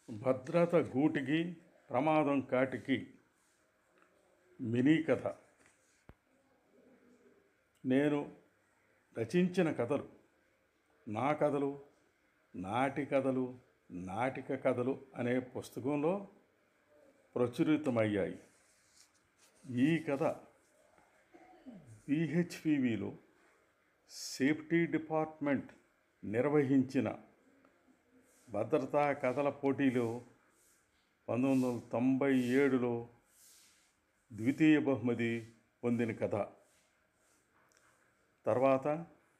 భద్రత గూటికి ప్రమాదం కాటికి మినీ కథ. నేను రచించిన కథలు నా కథలు, నాటి కథలు, నాటిక కథలు అనే పుస్తకంలో ప్రచురితమయ్యాయి. ఈ కథ పిహెచ్పివిలో సేఫ్టీ డిపార్ట్మెంట్ నిర్వహించిన భద్రతా కథల పోటీలో 1997లో ద్వితీయ బహుమతి పొందిన కథ. తర్వాత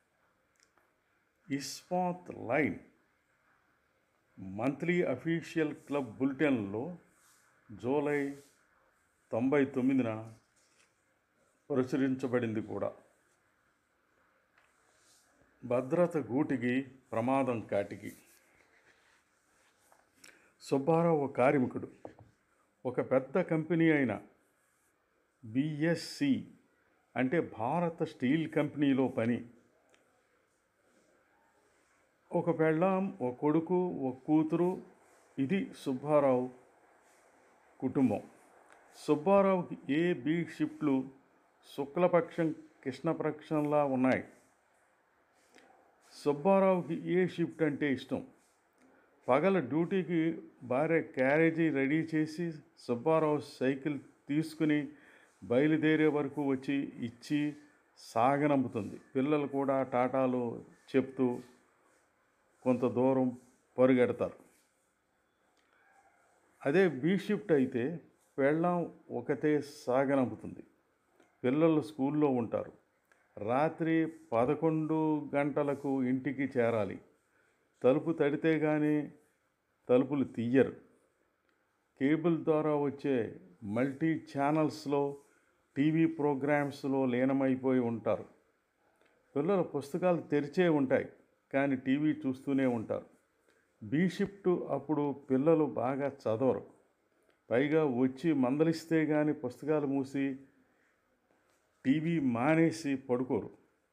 ఇస్మాత్ లైన్ మంత్లీ అఫీషియల్ క్లబ్ బులెటిన్లో జూలై 99న ప్రచురించబడింది కూడా. భద్రత గూటికి ప్రమాదం కాటికి. సుబ్బారావు కార్మికుడు. ఒక పెద్ద కంపెనీ అయిన బిఎస్సి అంటే భారత స్టీల్ కంపెనీలో పని. ఒక పెళ్ళాం, ఒక కొడుకు, ఒక కూతురు. ఇది సుబ్బారావు కుటుంబం. సుబ్బారావుకి ఏ బి షిఫ్ట్లు శుక్లపక్షం కృష్ణపక్షంలా ఉన్నాయి. సుబ్బారావుకి ఏ షిఫ్ట్ అంటే ఇష్టం. పగల డ్యూటీకి భార్య క్యారేజీ రెడీ చేసి సుబ్బారావు సైకిల్ తీసుకుని బయలుదేరే వరకు వచ్చి ఇచ్చి సాగనంపుతుంది. పిల్లలు కూడా టాటాలు చెప్తూ కొంత దూరం పరుగెడతారు. అదే బి షిఫ్ట్ అయితే పెళ్ళాం ఒకతే సాగనంపుతుంది. పిల్లలు స్కూల్లో ఉంటారు. రాత్రి 11 గంటలకు ఇంటికి చేరాలి. తలుపు తడితే కానీ తలుపులు తీయరు. కేబుల్ ద్వారా వచ్చే మల్టీ ఛానల్స్లో టీవీ ప్రోగ్రామ్స్లో లీనమైపోయి ఉంటారు. పిల్లల పుస్తకాలు తెరిచే ఉంటాయి కానీ టీవీ చూస్తూనే ఉంటారు. బి షిఫ్ట్ అప్పుడు పిల్లలు బాగా చదవరు. పైగా వచ్చి మందలిస్తే కానీ పుస్తకాలు మూసి టీవీ మానేసి పడుకోరు.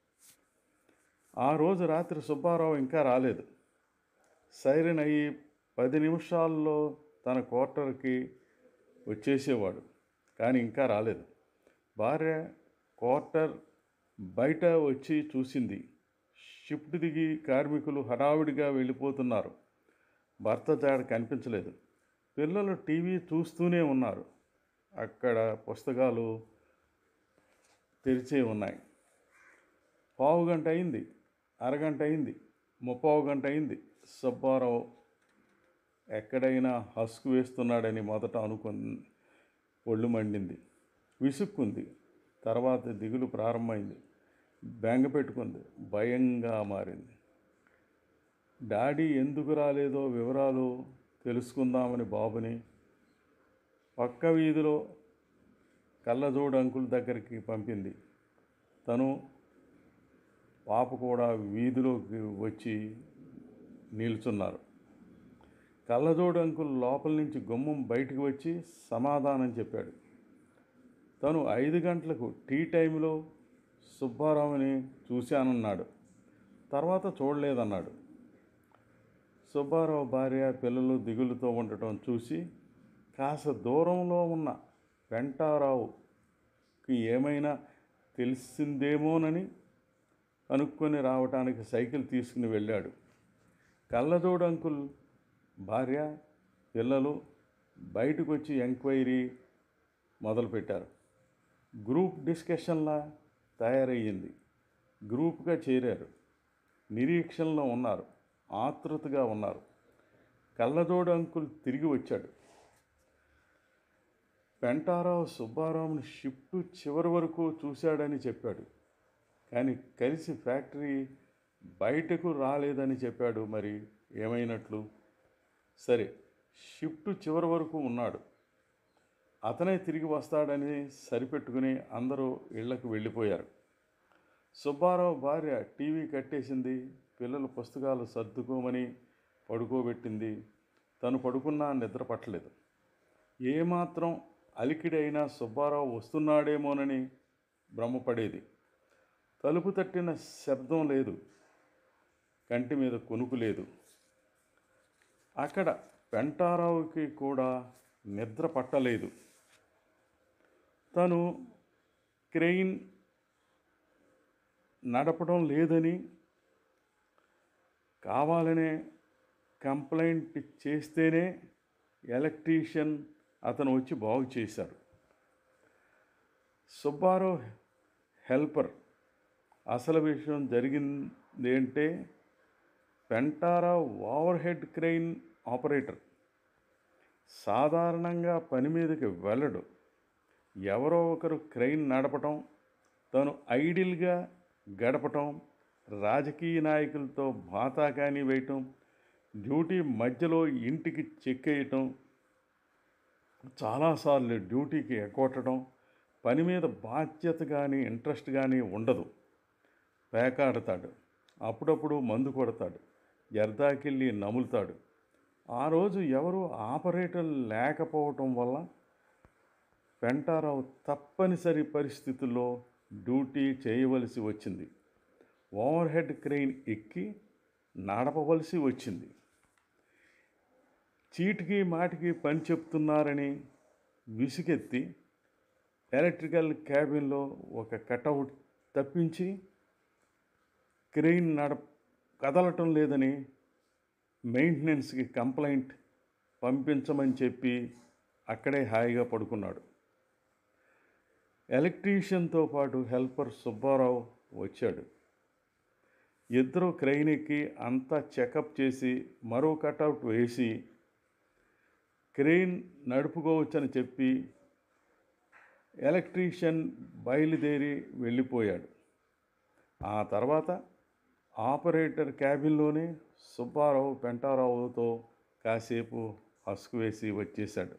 ఆ రోజు రాత్రి సుబ్బారావు ఇంకా రాలేదు. సైరన్ అయ్యి 10 నిమిషాల్లో తన క్వార్టర్కి వచ్చేసేవాడు. కానీ ఇంకా రాలేదు. భార్య క్వార్టర్ బయట వచ్చి చూసింది. షిఫ్ట్ దిగి కార్మికులు హడావిడిగా వెళ్ళిపోతున్నారు. భర్త జాడ కనిపించలేదు. పిల్లలు టీవీ చూస్తూనే ఉన్నారు. అక్కడ పుస్తకాలు తెరిచే ఉన్నాయి. పావుగంట అయింది, అరగంట అయింది, 30 గంట అయింది. సుబ్బారావు ఎక్కడైనా హస్కు వేస్తున్నాడని మొదట అనుకుని ఒళ్ళు మండింది, విసుక్కుంది. తర్వాత దిగులు ప్రారంభమైంది. బెంగ పెట్టుకుంది, భయంగా మారింది. డాడీ ఎందుకు రాలేదో వివరాలు తెలుసుకుందామని బాబుని పక్క వీధిలో కళ్ళజోడు అంకుల్ దగ్గరికి పంపింది. తను పాప కూడా వీధిలోకి వచ్చి నిల్చున్నారు. కళ్ళజోడు అంకుల్ లోపల నుంచి గుమ్మం బయటికి వచ్చి సమాధానం చెప్పాడు. తను 5 గంటలకు టీ టైంలో సుబ్బారావుని చూశానన్నాడు. తర్వాత చూడలేదన్నాడు. సుబ్బారావు భార్య పిల్లలు దిగులుతో ఉండటం చూసి కాస్త దూరంలో ఉన్న వెంటారావుకి ఏమైనా తెలిసిందేమోనని కనుక్కొని రావటానికి సైకిల్ తీసుకుని వెళ్ళాడు. కళ్ళజోడు అంకుల్ భార్య పిల్లలు బయటకు వచ్చి ఎంక్వైరీ మొదలుపెట్టారు. గ్రూప్ డిస్కషన్లా తయారయ్యింది. గ్రూప్గా చేరారు. నిరీక్షణలో ఉన్నారు. ఆతృతగా ఉన్నారు. కళ్ళజోడు అంకుల్ తిరిగి వచ్చాడు. పెంటారావు సుబ్బారావుని షిఫ్ట్ చివరి వరకు చూశాడని చెప్పాడు. కానీ కలిసి ఫ్యాక్టరీ బయటకు రాలేదని చెప్పాడు. మరి ఏమైనట్లు? సరే, షిఫ్ట్ చివరి వరకు ఉన్నాడు. అతనే తిరిగి వస్తాడని సరిపెట్టుకుని అందరూ ఇళ్లకు వెళ్ళిపోయారు. సుబ్బారావు భార్య టీవీ కట్టేసింది. పిల్లల పుస్తకాలు సర్దుకోమని పడుకోబెట్టింది. తను పడుకున్నా నిద్ర పట్టలేదు. ఏమాత్రం అలికిడైనా సుబ్బారావు వస్తున్నాడేమోనని భ్రమపడేది. తలుపు తట్టిన శబ్దం లేదు. కంటి మీద కొనుకు లేదు. అక్కడ పెంటారావుకి కూడా నిద్ర పట్టలేదు. తను క్రెయిన్ నడపడం లేదని కావాలనే కంప్లైంట్ చేస్తేనే ఎలక్ట్రీషియన్ అతను వచ్చి బాగు చేశాడు. సుబ్బారావు హెల్పర్. అసలు విషయం జరిగింది అంటే Pentarao over head crane operator. సాధారణంగా పని మీదకి వెళ్ళడు. ఎవరో ఒకరు క్రెయిన్ నడపటం, తను ఐడిల్గా గడపటం, రాజకీయ నాయకులతో బాతాకాని వేయటం, డ్యూటీ మధ్యలో ఇంటికి చెక్కేయటం, చాలాసార్లు డ్యూటీకి ఎగ్గొట్టడం, పని మీద బాధ్యత కానీ ఇంట్రెస్ట్ కానీ ఉండదు. పేకాడతాడు, అప్పుడప్పుడు మందు కొడతాడు, జర్దాకిళ్ళి నములుతాడు. ఆ రోజు ఎవరు ఆపరేటర్ లేకపోవటం వల్ల పెంటారావు తప్పనిసరి పరిస్థితుల్లో డ్యూటీ చేయవలసి వచ్చింది. ఓవర్ హెడ్ క్రెయిన్ ఎక్కి నడపవలసి వచ్చింది. చీటికి మాటికి పని చెప్తున్నారని విసుగెత్తి ఎలక్ట్రికల్ క్యాబిన్లో ఒక కటౌట్ తప్పించి క్రెయిన్ కదలటం లేదని మెయింటెనెన్స్కి కంప్లైంట్ పంపించమని చెప్పి అక్కడే హాయిగా పడుకున్నాడు. ఎలక్ట్రీషియన్తో పాటు హెల్పర్ సుబ్బారావు వచ్చాడు. ఇద్దరు క్రెయిన్ ఎక్కి అంతా చెకప్ చేసి మరో కటౌట్ వేసి క్రెయిన్ నడుపుకోవచ్చని చెప్పి ఎలక్ట్రీషియన్ బయలుదేరి వెళ్ళిపోయాడు. ఆ తర్వాత ఆపరేటర్ క్యాబిన్లోనే సుబ్బారావు పెంటారావుతో కాసేపు హస్కు వేసి వచ్చేశాడు.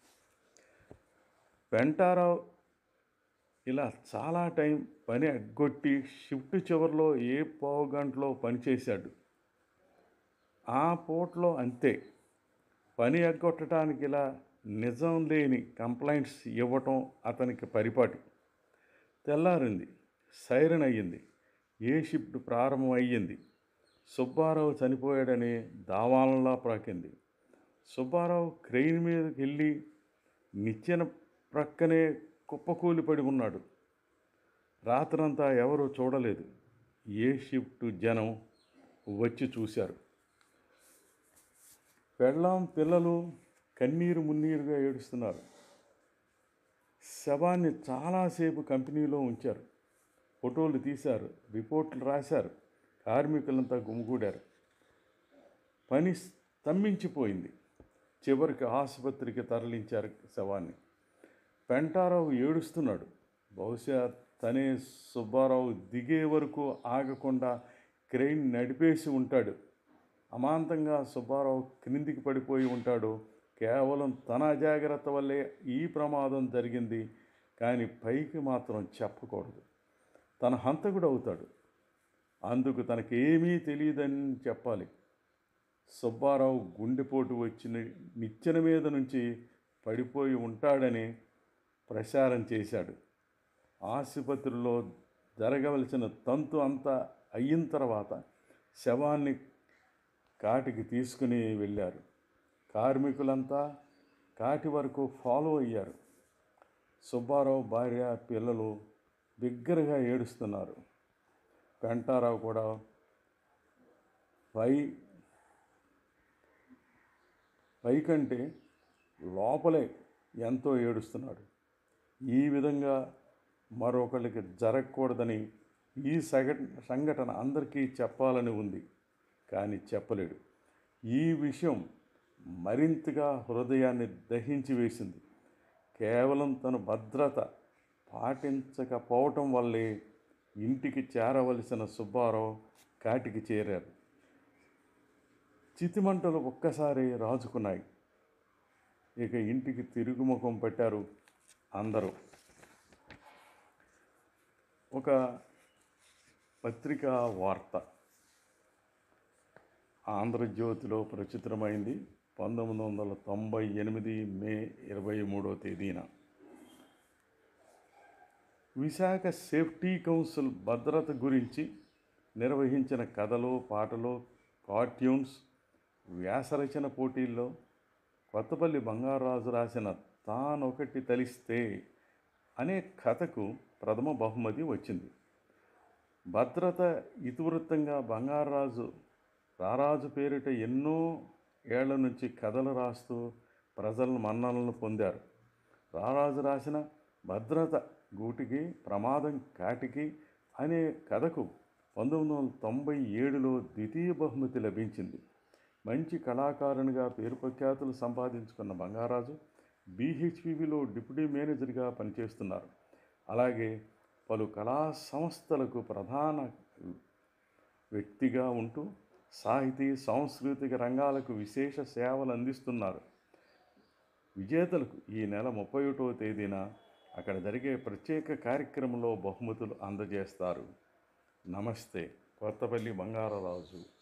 పెంటారావు ఇలా చాలా టైం పని ఎగ్గొట్టి షిఫ్ట్ చివరిలో ఏ పావుగంటలో పనిచేశాడు. ఆ పూటలో అంతే. పని ఎగ్గొట్టడానికి ఇలా నిజం లేని కంప్లైంట్స్ ఇవ్వటం అతనికి పరిపాటి. తెల్లారింది, సైరన్ అయ్యింది, ఏ షిఫ్ట్ ప్రారంభం అయ్యింది. సుబ్బారావు చనిపోయాడని దావాలంలా ప్రాకింది. సుబ్బారావు క్రెయిన్ మీదకి వెళ్ళి నిచ్చెన ప్రక్కనే కుప్పకూలిపడి ఉన్నాడు. రాత్రంతా ఎవరూ చూడలేదు. ఏ షిఫ్ట్ జనం వచ్చి చూశారు. పెళ్ళాం పిల్లలు కన్నీరు మున్నీరుగా ఏడుస్తున్నారు. శవాన్ని చాలాసేపు కంపెనీలో ఉంచారు. ఫోటోలు తీశారు, రిపోర్ట్లు రాశారు. కార్మికులంతా గుమిగూడారు. పని స్తంభించిపోయింది. చివరికి ఆసుపత్రికి తరలించారు శవాన్ని. పెంటారావు ఏడుస్తున్నాడు. బహుశా తనే సుబ్బారావు దిగే వరకు ఆగకుండా క్రెయిన్ నడిపేసి ఉంటాడు. అమాంతంగా సుబ్బారావు క్రిందికి పడిపోయి ఉంటాడు. కేవలం తన అజాగ్రత్త వల్లే ఈ ప్రమాదం జరిగింది. కానీ పైకి మాత్రం చెప్పకూడదు. తన హంతకుడు అవుతాడు. అందుకు తనకేమీ తెలియదని చెప్పాలి. సుబ్బారావు గుండెపోటు వచ్చి నిచ్చెన మీద నుంచి పడిపోయి ఉంటాడని ప్రచారం చేశాడు. ఆసుపత్రిలో జరగవలసిన తంతు అంతా అయిన తర్వాత శవాన్ని కాటికి తీసుకుని వెళ్ళారు. కార్మికులంతా కాటి వరకు ఫాలో అయ్యారు. సుబ్బారావు భార్య, పిల్లలు బిగ్గరగా ఏడుస్తున్నారు. పెంటారావు కూడా పైకంటే లోపలే ఎంతో ఏడుస్తున్నాడు. ఈ విధంగా మరొకరికి జరగకూడదని ఈ సంఘటన అందరికీ చెప్పాలని ఉంది, కానీ చెప్పలేడు. ఈ విషయం మరింతగా హృదయాన్ని దహించి వేసింది. కేవలం తను భద్రత పాటించకపోవటం వల్లే ఇంటికి చేరవలసిన సుబ్బారావు కాటికి చేరారు. చితిమంటలు ఒక్కసారి రాజుకున్నాయి. ఇక ఇంటికి తిరుగుముఖం పెట్టారు అందరూ. ఒక పత్రికా వార్త ఆంధ్రజ్యోతిలో ప్రచురితమైంది 1998 మే 23వ తేదీన. విశాఖ సేఫ్టీ కౌన్సిల్ భద్రత గురించి నిర్వహించిన కథలు, పాటలు, కార్టూన్స్, వ్యాసరచన పోటీల్లో కొత్తపల్లి బంగారాజు రాసిన తానొకటి తలిస్తే అనే కథకు ప్రథమ బహుమతి వచ్చింది. భద్రత ఇతివృత్తంగా బంగారాజు రారాజు పేరిట ఎన్నో ఏళ్ల నుంచి కథలు రాస్తూ ప్రజల మన్ననలను పొందారు. రారాజు రాసిన భద్రత గూటికి ప్రమాదం కాటికి అనే కథకు 1997లో ద్వితీయ బహుమతి లభించింది. మంచి కళాకారునిగా పేరు ప్రఖ్యాతులు సంపాదించుకున్న బంగారాజు బీహెచ్పీలో డిప్యూటీ మేనేజర్గా పనిచేస్తున్నారు. అలాగే పలు కళా సంస్థలకు ప్రధాన వ్యక్తిగా ఉంటూ సాహితీ సాంస్కృతిక రంగాలకు విశేష సేవలు అందిస్తున్నారు. విజేతలకు ఈ నెల 31వ తేదీన అక్కడ జరిగే ప్రత్యేక కార్యక్రమంలో బహుమతులు అందజేస్తారు. నమస్తే. కొత్తపల్లి బంగారరాజు.